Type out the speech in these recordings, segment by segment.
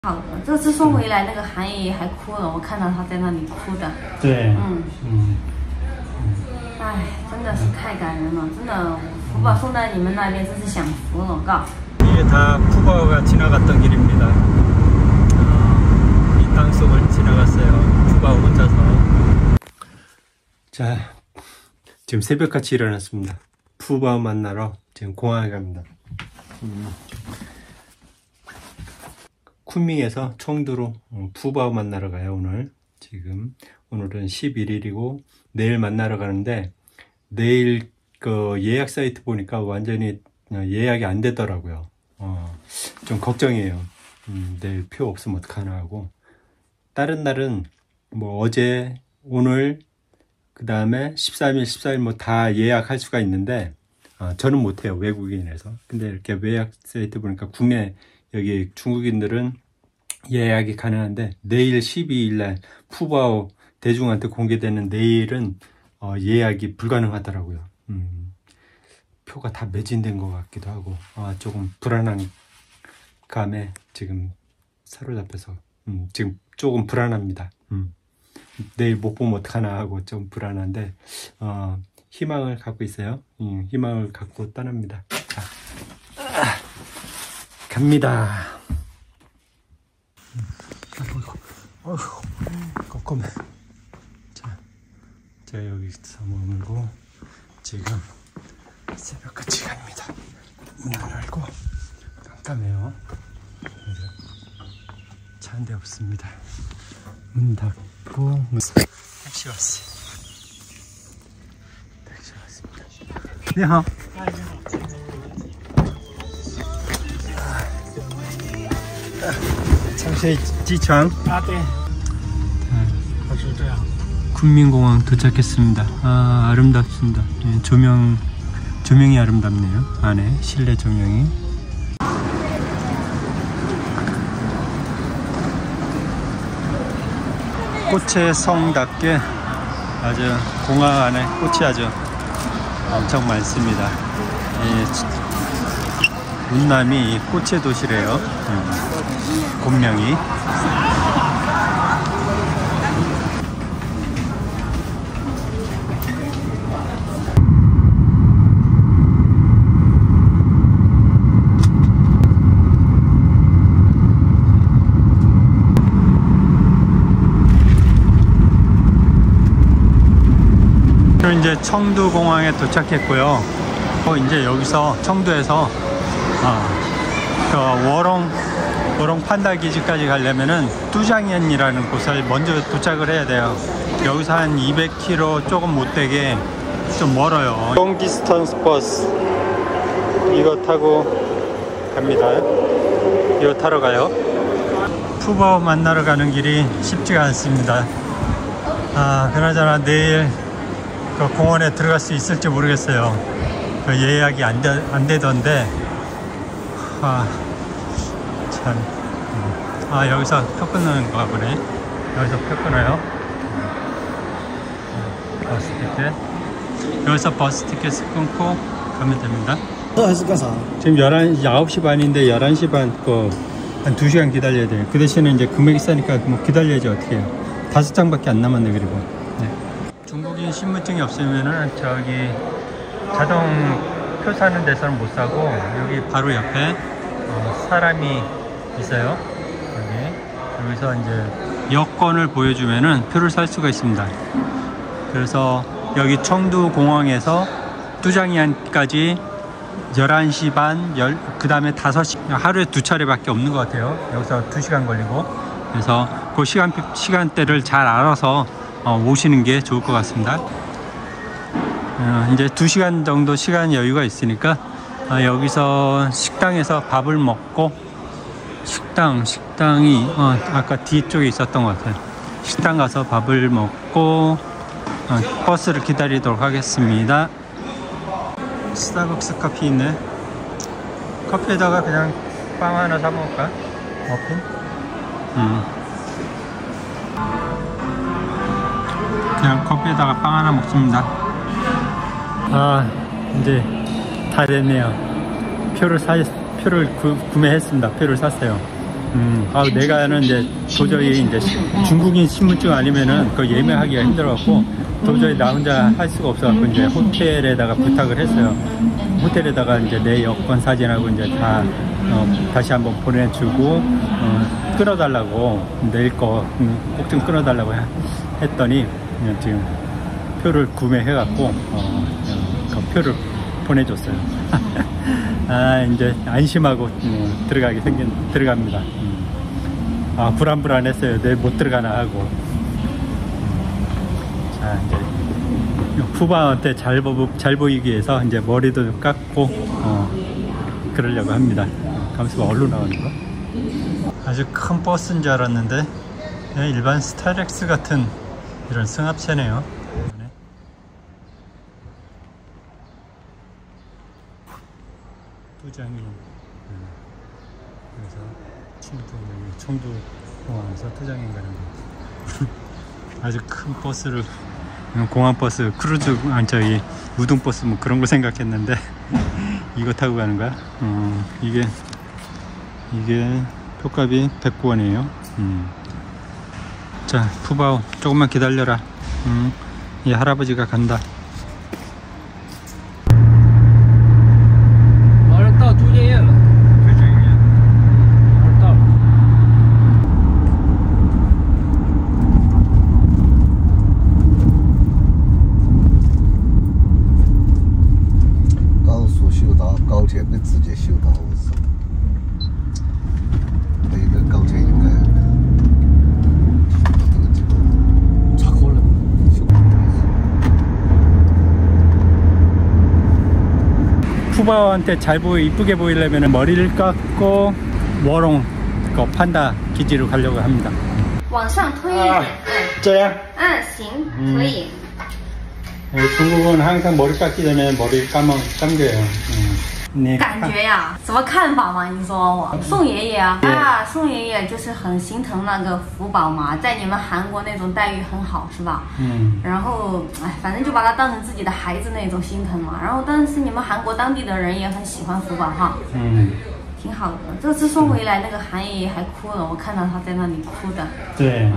好的，这次送回来那个韩爷爷还哭了，我看到他在那里哭的。 对， 哎，真的是太感人了，真的，福宝送在你们那边真是享福了，가。 이게 다 푸바오가 지나갔던 길입니다. 이 땅속을 지나갔어요. 푸바오 혼자서. 자, 지금 새벽같이 일어났습니다. 푸바오 만나러 지금 공항에 갑니다. 쿤밍에서 청두로 푸바오 만나러 가요. 오늘은 11일이고 내일 만나러 가는데, 내일 그 예약 사이트 보니까 완전히 예약이 안 되더라고요. 좀 걱정이에요. 내일 표 없으면 어떡하나 하고. 다른 날은 뭐 어제, 오늘, 그 다음에 13일, 14일 뭐 다 예약할 수가 있는데, 저는 못해요. 외국인이라서. 근데 이렇게 예약 사이트 보니까 국내 여기 중국인들은 예약이 가능한데, 내일 12일날 푸바오 대중한테 공개되는 내일은 예약이 불가능하더라고요. 표가 다 매진된 것 같기도 하고, 조금 불안한 감에 지금 사로잡혀서 지금 조금 불안합니다. 내일 못 보면 어떡하나 하고 좀 불안한데, 희망을 갖고 있어요. 희망을 갖고 떠납니다. 자, 갑니다. 어휴, 꼼꼼해. 자, 제가 여기서 머물고 지금 새벽같이 갑니다. 문을 열고, 깜깜해요. 차 한 대 없습니다. 문 닫고. 택시 왔어요. 택시 왔습니다. 你好. 창쉐이 지천. 네. 쿤밍공항 도착했습니다. 아름답습니다. 예, 조명이 아름답네요. 안에 실내 조명이. 꽃의 성답게 아주 공항 안에 꽃이 아주 엄청 많습니다. 운남이 꽃의 도시래요. 곤명이. 이제 청두공항에 도착했고요. 이제 여기서 청두에서 그 워롱 판다 기지까지 가려면은 뚜장현이라는 곳을 먼저 도착을 해야 돼요. 여기서 한 200km 조금 못되게 좀 멀어요. 롱 디스턴스 버스 이거 타고 갑니다. 이거 타러 가요. 푸바오 만나러 가는 길이 쉽지가 않습니다. 그나저나 내일 그 공원에 들어갈 수 있을지 모르겠어요. 그 예약이 안 되던데. 참. 여기서 표 끊는 거 보네. 여기서 표 끊어요. 버스 티켓. 여기서 버스 티켓을 끊고 가면 됩니다. 지금 9시 반인데 11시 반 한 2시간 기다려야 돼요. 그 대신에 이제 금액이 싸니까 뭐 기다려야지 어떻게 해요. 5장밖에 안 남았네. 그리고 중국인 신분증이 없으면은 저기 자동 표 사는 데서는 못 사고, 여기 바로 옆에 사람이 있어요. 여기서 이제 여권을 보여주면은 표를 살 수가 있습니다. 그래서 여기 청두 공항에서 뚜장이안까지 11시 반, 그 다음에 5시, 하루에 2차례밖에 없는 것 같아요. 여기서 2시간 걸리고. 그래서 그 시간대를 잘 알아서 오시는 게 좋을 것 같습니다. 이제 2시간 정도 시간 여유가 있으니까 여기서 식당에서 밥을 먹고, 식당이 아까 뒤쪽에 있었던 것 같아요. 식당 가서 밥을 먹고 버스를 기다리도록 하겠습니다. 스타벅스 커피 있네. 커피에다가 그냥 빵 하나 사 먹을까? 머핀? 그냥 커피에다가 빵 하나 먹습니다. 이제 다 됐네요. 표를 구매했습니다. 표를 샀어요. 내가는 이제 도저히 이제 중국인 신분증 아니면은 그거 예매하기가 힘들어갖고 도저히 나 혼자 할 수가 없어갖고 이제 호텔에다가 부탁을 했어요. 호텔에다가 이제 내 여권 사진하고 이제 다 다시 한번 보내주고 끊어달라고 내일 거 꼭 좀 끊어달라고 했더니 지금 표를 구매해갖고 그 표를 보내줬어요. 이제 안심하고 들어갑니다. 불안했어요. 내일 못 들어가나 하고. 자, 이제 푸바한테 잘 보이기 위해서 이제 머리도 깎고 그러려고 합니다. 가만있어 봐, 얼른 나오는 거? 아주 큰 버스인 줄 알았는데 일반 스타렉스 같은 이런 승합차네요. 투장이 그래서 청두공항에서 투장인 가는 거. 아주 큰 버스를 공항버스 크루즈 저기 우등버스 뭐 그런 거 생각했는데 이거 타고 가는 거야. 이게 표값이 109원이에요 자, 푸바오 조금만 기다려라. 이 할아버지가 간다. 푸바오한테 이쁘게 보이려면 머리를 깎고 워롱 그 판다 기지로 가려고 합니다. 往上推一点。 这样？ 行，可以。 중국은 항상 머리 깎기 전에 머리를 감겨요. 感觉呀，什么看法嘛？你说我宋爷爷啊，宋爷爷就是很心疼那个福宝嘛，在你们韩国那种待遇很好是吧？然后反正就把他当成自己的孩子那种心疼嘛。然后但是你们韩国当地的人也很喜欢福宝哈，挺好的。这次送回来那个韩爷爷还哭了，我看到他在那里哭的。 对，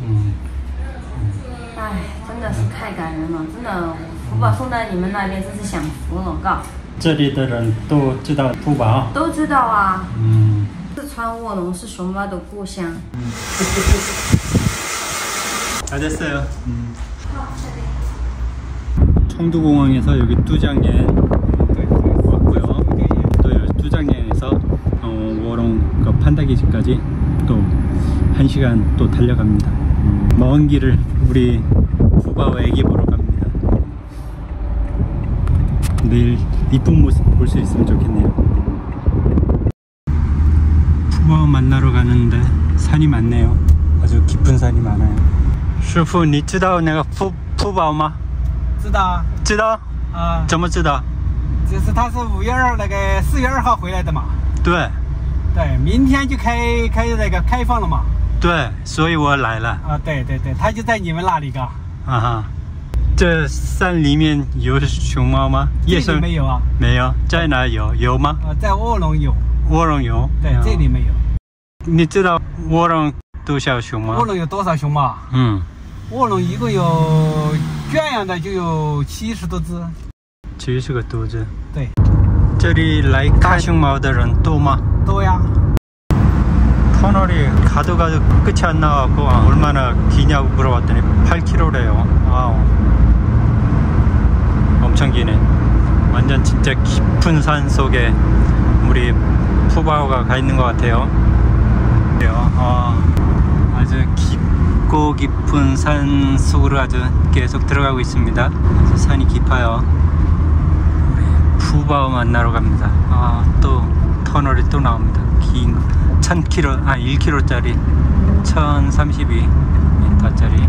真的是太感人了，真的福宝送到你们那边真是享福了，我告。 这里的人都知道푸바오？ 都知道啊。四川卧龙是熊猫的故乡。 다 됐어요. 청두공항에서 여기 두장엔 왔고요. 또 두장엔에서 워롱 판다기지까지 또 1시간 또 달려갑니다. 먼 길을 우리 푸바오 애기 보러 갑니다. 내일 이쁜 모습 볼 수 있으면 좋겠네요. 푸바오 만나러 가는데 산이 많네요. 아주 깊은 산이 많아요. 师傅你知道那个푸바오吗？ 知道。 知道？怎么知道？ 就是他是4月2号回来的嘛。 对。 对，明天就开放了嘛。 对，所以我来了。 对，他就在你们那里嘎。 这山里面有熊猫吗？ 这里没有啊。 没有，在哪有？有吗？ 在卧龙有。 卧龙有？ 对，这里没有。 你知道卧龙多少熊吗？ 卧龙有多少熊猫？卧龙一共有圈养的就有70多只。 70多只。 对。 这里来看熊猫的人多吗？ 多呀。 터널이 가도 끝이 안 나와갖고 얼마나 기냐고 물어봤더니 8km래요. 와우. 엄청 기네. 완전 진짜 깊은 산 속에 우리 푸바오가 가 있는 것 같아요. 아주 깊고 깊은 산 속으로 아주 계속 들어가고 있습니다. 아주 산이 깊어요. 우리 푸바오 만나러 갑니다. 또 터널이 또 나옵니다. 긴 1km짜리 1032m짜리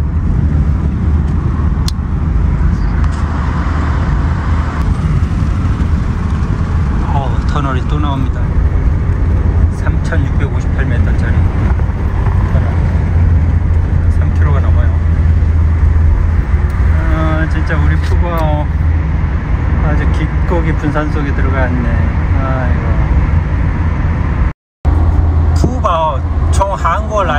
터널이 또 나옵니다. 3658m짜리 터널 3km가 넘어요. 진짜 우리 푸바오 아주 깊고 깊은 산속에 들어갔네. 아이고. 푸바오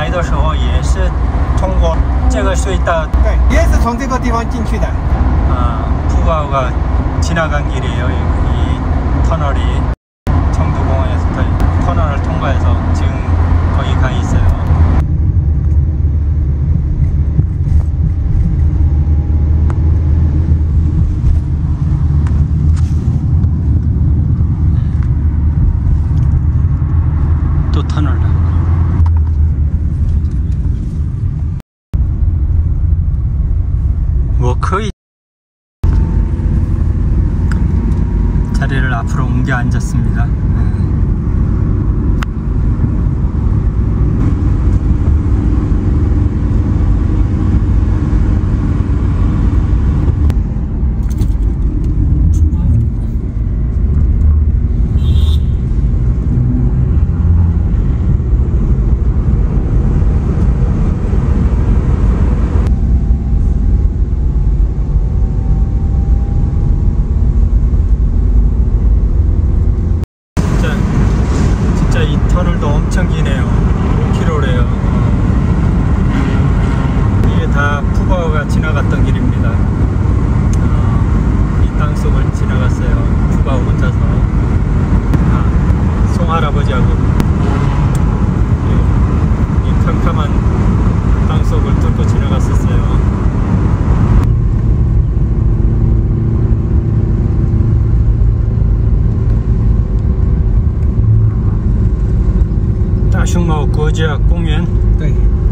来的时候也是通过这个隧道。 对，也是从这个地方进去的。 푸바오가 지나간 길이에요. 이 터널이 청두공원에서 터널을 통과해서 지금 거기 가 있어요. 또 터널. 뭐 거의 자리를 앞으로 옮겨 앉았습니다. 터널도 엄청 기네요. 5km래요. 이게 다 푸바오가 지나갔던 길입니다. 이 땅속을 지나갔어요. 푸바오 혼자서. 송할아버지하고 이 캄캄한 땅속을 뚫고 지나갔었어요. 다슝마오 거지아 공연. 네.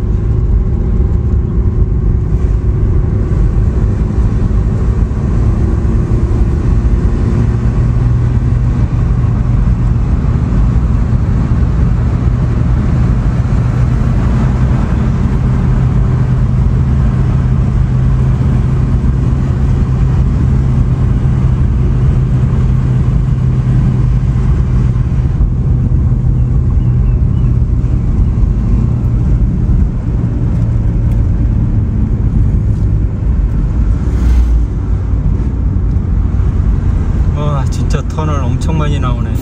진짜 터널 엄청 많이 나오네.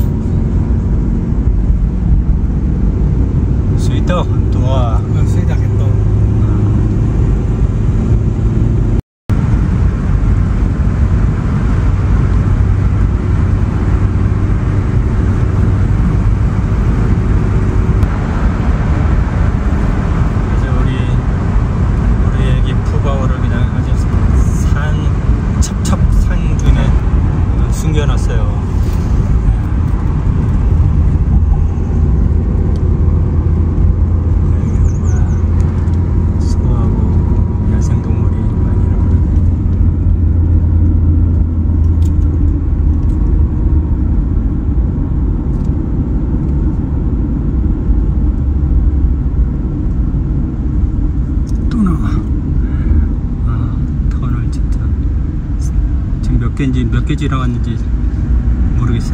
수이더 도와. 수이더 또. 이제 우리 애기 푸바오를 그냥 아주 첩첩산 중에 숨겨놨어요. 소하고 야생동물이 많이 나오네. 또 나와. 터널 진짜. 지금 몇 개 지나갔는지 모르겠어요.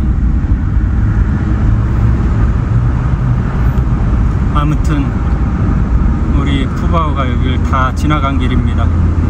아무튼 우리 푸바오가 여기를 다 지나간 길입니다.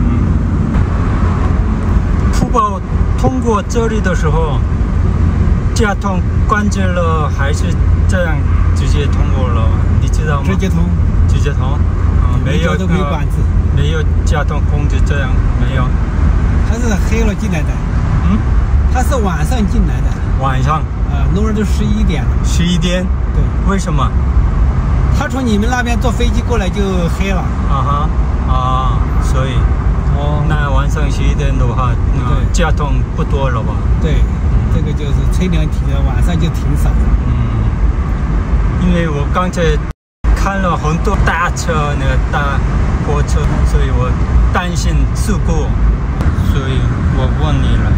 푸바오 通过这里的时候交通关闭了还是这样直接通过了，你知道吗？ 直接通。 直接通。没有没有交通控制，这样没有。 它是黑了进来的。它是晚上进来的。 晚上？ 那会儿都11点了。 11点？ 对。 为什么？ 他从你们那边坐飞机过来就黑了。 所以。那晚上11点的话，交通不多了吧？ 对，这个就是吹凉体的，晚上就挺少的。 因为我刚才看了很多大车，那个大货车，所以我担心事故，所以我问你了。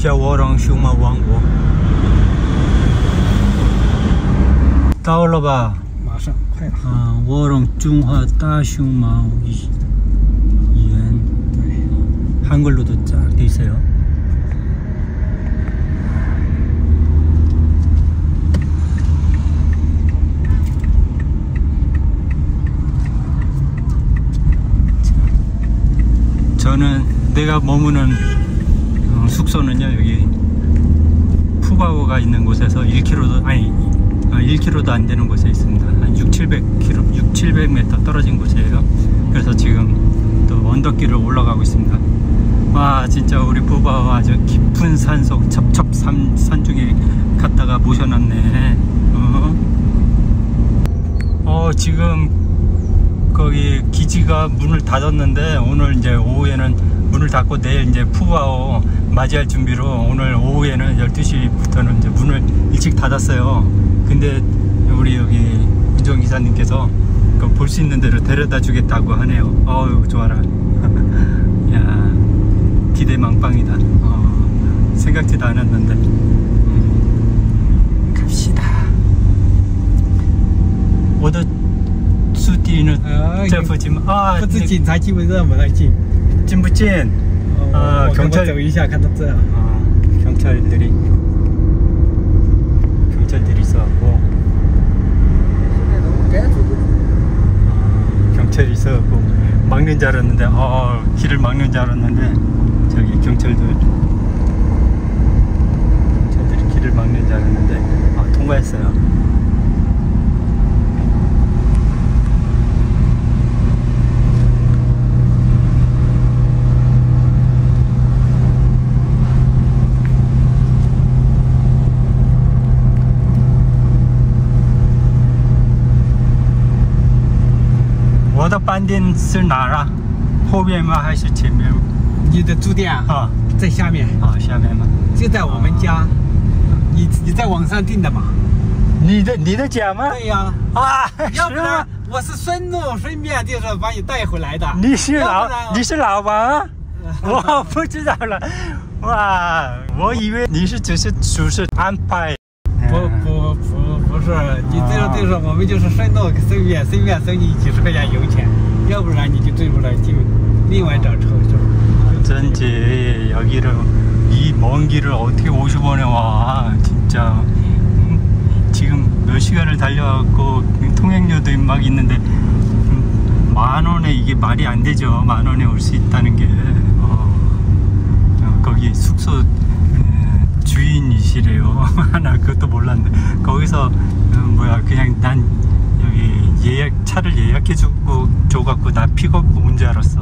在卧龙熊猫王国到了吧？ 马上，快了。 卧龙中华大熊猫园， 한글로도 쫙 돼 있어요. 저는 내가 머무는 숙소는요, 여기 푸바오가 있는 곳에서 1km도 안 되는 곳에 있습니다. 한 600m 떨어진 곳이에요. 그래서 지금 또 언덕길을 올라가고 있습니다. 와, 진짜 우리 푸바오 아주 깊은 산속 첩첩 산중에 갔다가 모셔놨네. 지금 거기 기지가 문을 닫았는데 오늘 이제 오후에는 문을 닫고 내일 이제 푸바오 맞이할 준비로 오늘 오후에는 12시부터는 이제 문을 일찍 닫았어요. 근데 우리 여기 운전기사님께서 볼 수 있는 대로 데려다 주겠다고 하네요. 어우, 좋아라. 야, 기대 망빵이다. 생각지도 않았는데. 갑시다. 오더 수디는 저不进不是警察基本上不让进。 进不进？ 경찰 走一下，看到这。 경찰들이 있어갖고. 경찰이 있어갖고 막는 줄 알았는데, 길을 막는 줄 알았는데 저기 경찰들이 길을 막는 줄 알았는데 통과했어요.我的饭店是哪儿啊？后面吗？还是前面？ 你的住店啊，在下面。 下面吗？ 就在我们家。你在网上订的嘛？ 你的家吗？ 对呀。要不然我是顺便就是把你带回来的。你是老板？我不知道了。哇，我以为你是只是安排。不是，你这个我们就是顺便收你几十块钱油钱，要不然你就进不来，就另外找车是吧？ 어쩐지 여기를 이 먼 길을 어떻게 50원에 와. 진짜 지금 몇 시간을 달려갖고 통행료도 막 있는데 10,000원에 이게 말이 안 되죠. 10,000원에 올 수 있다는 게. 거기 숙소 주인이시래요. 나 그것도 몰랐네. 거기서 그냥 난 여기 차를 예약해주고 줘갖고 나 픽업 온 줄 알았어.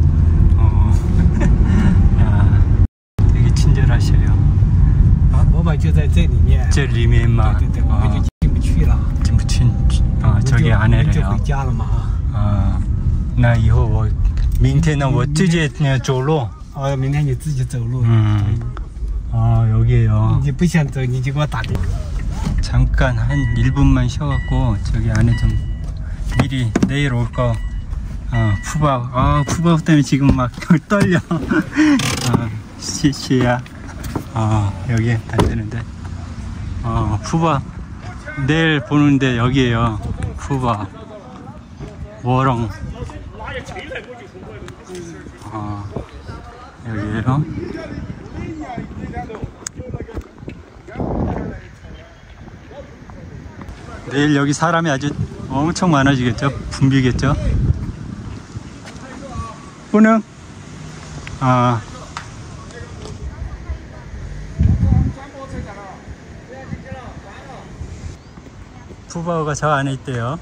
야, 되게 친절하셔요. 我们就在这里面。 这里面嘛。 对，我们就进不去了。 进不去저기 안에래요. 就回家了嘛。 那以后我明天呢，我直接走路。 明天你自己走路。 여기에요. 이제 不想走你就给我打电话. 잠깐 한 1분만 쉬어갖고 저기 안에 좀 미리 내일 올 거. 푸바오. 푸바오 때문에 지금 막 떨려. 시야. 여기 안 되는데. 푸바오 내일 보는데 여기에요. 푸바오 워롱. 여기에요. 내일 여기 사람이 아주 엄청 많아지겠죠? 붐비겠죠? 뿌능? 푸바오가 저 안에 있대요.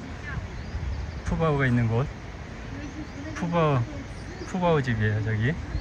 푸바오가 있는 곳. 푸바오 집이에요, 저기.